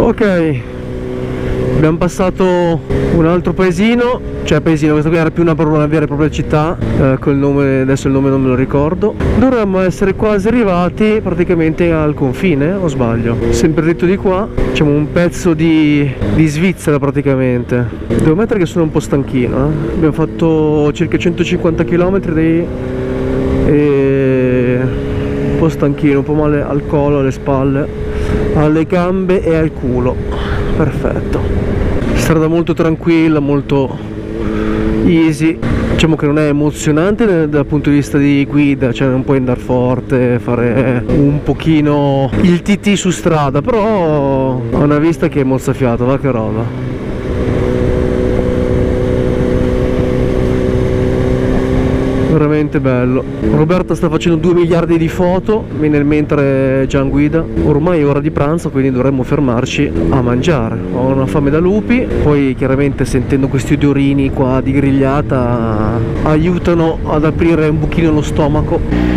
Ok, abbiamo passato un altro paesino, cioè paesino, questa qui era più una vera e propria città, col nome, adesso il nome non me lo ricordo. Dovremmo essere quasi arrivati praticamente al confine, o sbaglio? Sempre dritto di qua, facciamo un pezzo di Svizzera praticamente. Devo mettere che sono un po' stanchino, abbiamo fatto circa 150 km e un po' stanchino, un po' male al collo, alle spalle, alle gambe e al culo. Perfetto, strada molto tranquilla, molto easy, diciamo che non è emozionante dal punto di vista di guida, cioè non puoi andare forte, fare un pochino il TT su strada, però ha una vista che è mozzafiato, va che roba. Veramente bello. Roberta sta facendo 2 miliardi di foto mentre Gian guida. Ormai è ora di pranzo, quindi dovremmo fermarci a mangiare. Ho una fame da lupi, poi chiaramente sentendo questi odorini qua di grigliata aiutano ad aprire un pochino lo stomaco.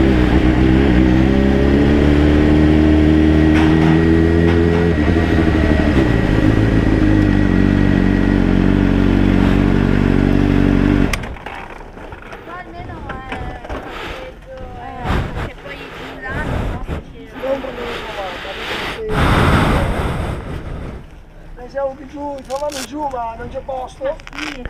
Siamo più giù, trovano giù, ma non c'è posto. Sì.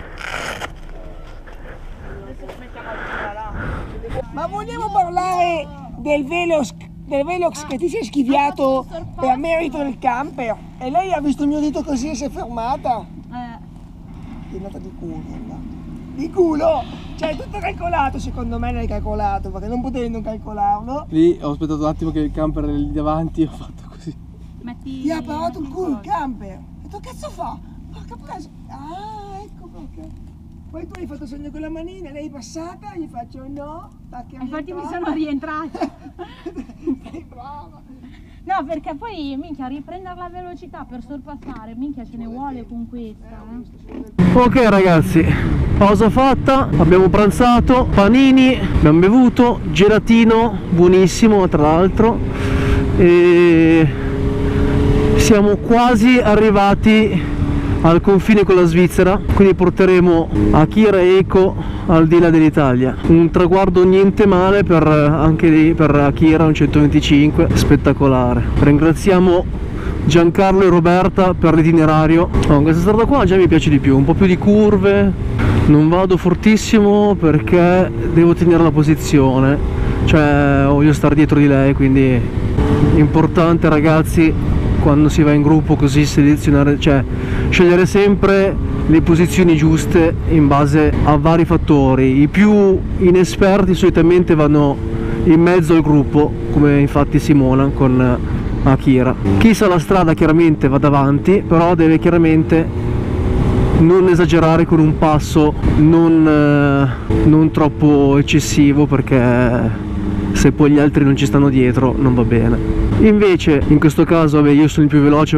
Adesso ci mettiamo a girare. Ma vogliamo parlare del Velox che ti sei schiviato per merito del camper? E lei ha visto il mio dito così e si è fermata? È andata di culo, di culo! Cioè, è tutto calcolato, secondo me l'hai calcolato, perché non potevi non calcolarlo. Lì ho aspettato un attimo che il camper era lì davanti e ho fatto così. Ti ha parato il culo il camper. Che cazzo fa? Porca puttana. Ah, ecco perché. Poi tu hai fatto segno con la manina, lei è passata, gli faccio no. Infatti mi sono rientrata. Sei brava. No, perché poi, minchia, riprendere la velocità per sorpassare, minchia, ce ne vuole con questa. Ok ragazzi, pausa fatta, abbiamo pranzato, panini, abbiamo bevuto, gelatino, buonissimo tra l'altro, e siamo quasi arrivati al confine con la Svizzera, quindi porteremo Akira e Eiko al di là dell'Italia. Un traguardo niente male anche per Akira, un 125, spettacolare. Ringraziamo Giancarlo e Roberta per l'itinerario. Questa strada qua già mi piace di più, un po' più di curve, non vado fortissimo perché devo tenere la posizione, cioè voglio stare dietro di lei, quindi importante ragazzi quando si va in gruppo così selezionare, cioè scegliere sempre le posizioni giuste in base a vari fattori. I più inesperti solitamente vanno in mezzo al gruppo, come infatti Simona con Akira. Chi sa la strada chiaramente va davanti, però deve chiaramente non esagerare con un passo non troppo eccessivo, perché se poi gli altri non ci stanno dietro non va bene. Invece in questo caso io sono il più veloce,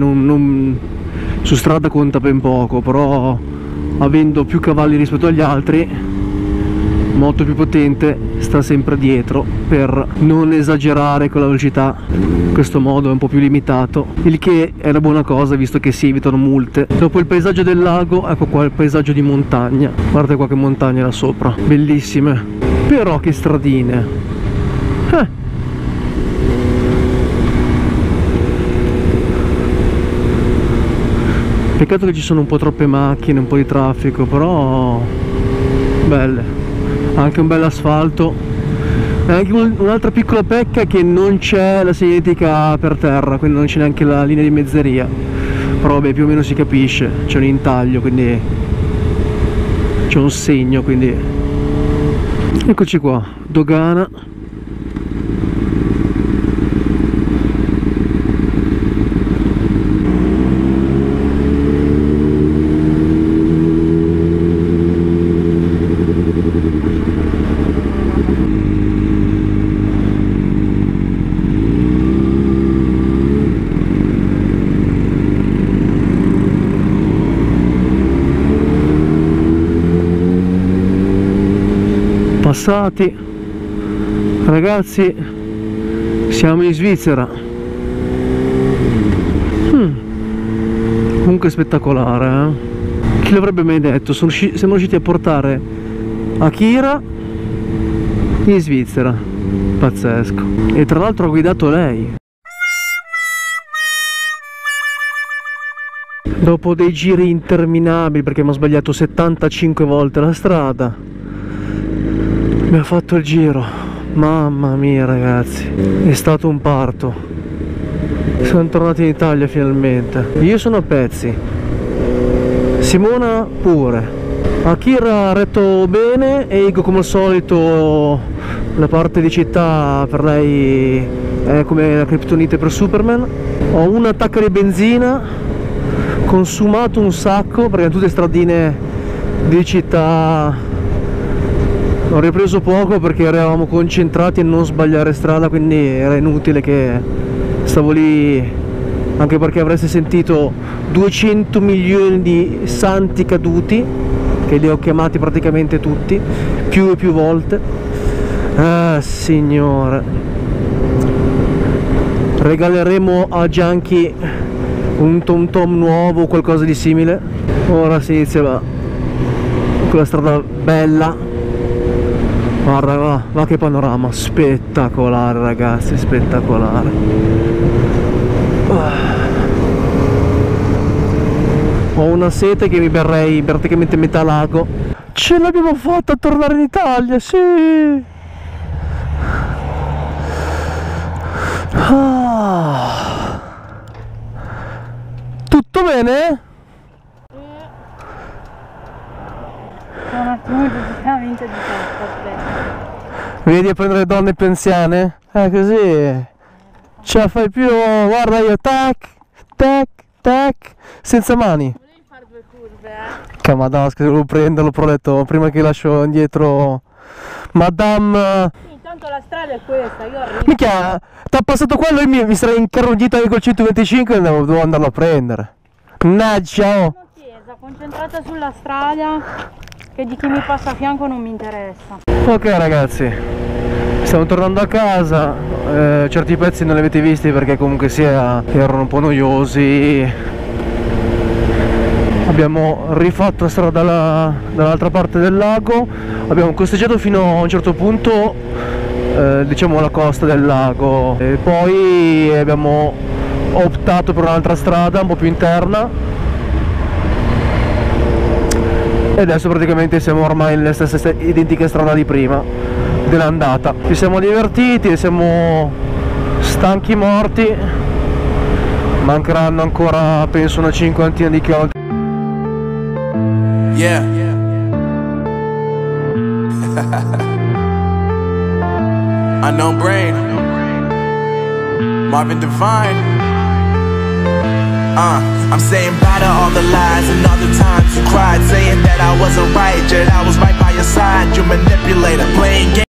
su strada conta ben poco, però avendo più cavalli rispetto agli altri, molto più potente, sta sempre dietro per non esagerare con la velocità. In questo modo è un po' più limitato, il che è una buona cosa visto che si evitano multe. Dopo il paesaggio del lago, ecco qua il paesaggio di montagna. Guardate qua che montagne là sopra, bellissime. Però che stradine. Peccato che ci sono un po' troppe macchine, un po' di traffico, però belle. Anche un bel asfalto. E anche un'altra piccola pecca che non c'è la segnaletica per terra, quindi non c'è neanche la linea di mezzeria. Però vabbè, più o meno si capisce, c'è un intaglio, quindi c'è un segno, quindi eccoci qua, dogana. Passati, ragazzi, siamo in Svizzera. comunque spettacolare, eh? Chi l'avrebbe mai detto? Siamo riusciti a portare Akira in Svizzera, pazzesco. E tra l'altro ha guidato lei. Dopo dei giri interminabili, perché abbiamo sbagliato 75 volte la strada, abbiamo fatto il giro. Mamma mia ragazzi, è stato un parto. Siamo tornati in Italia finalmente. Io sono a pezzi, Simona pure. Akira ha retto bene e Igo come al solito la parte di città per lei è come la criptonite per Superman. Ho un attacco di benzina, consumato un sacco perché tutte stradine di città. Ho ripreso poco perché eravamo concentrati a non sbagliare strada, quindi era inutile che stavo lì, anche perché avreste sentito 200 milioni di santi caduti, che li ho chiamati praticamente tutti, più e più volte. Ah signore, regaleremo a Gianchi un tom tom nuovo o qualcosa di simile. Ora si inizia quella strada bella. Guarda, va che panorama, spettacolare ragazzi, spettacolare. Ho una sete che mi berrei praticamente metà lago. Ce l'abbiamo fatta a tornare in Italia, sì. Tutto bene? C'è un attimo veramente di testa, aspetta. Vedi a prendere donne più anziane? Così ce la fai più, guarda io, tac, tac, tac, senza mani. Volevi fare 2 curve, eh? Che madonna, devo prenderlo, però ho detto, prima che lascio indietro Madame. Sì, intanto la strada è questa, io arrivo. Minchia, ti ha passato quello e mi sarei incarrugito anche col 125 e dovevo andarlo a prendere. Mannaggia, oh. Sono chiesa, concentrata sulla strada, che di chi mi passa a fianco non mi interessa. Ok ragazzi, stiamo tornando a casa, certi pezzi non li avete visti perché comunque sia erano un po' noiosi. Abbiamo rifatto la strada dall'altra parte del lago, abbiamo costeggiato fino a un certo punto, diciamo alla costa del lago, e poi abbiamo optato per un'altra strada un po' più interna. E adesso praticamente siamo ormai nella stessa identica strada di prima dell'andata. Ci siamo divertiti, siamo stanchi morti, mancheranno ancora penso una cinquantina di chilometri. Yeah. Unknown Brain, Marvin Divine. I'm saying bye to all the lies and all the times you cried, saying that I wasn't right, yet I was right by your side. You manipulator, playing games.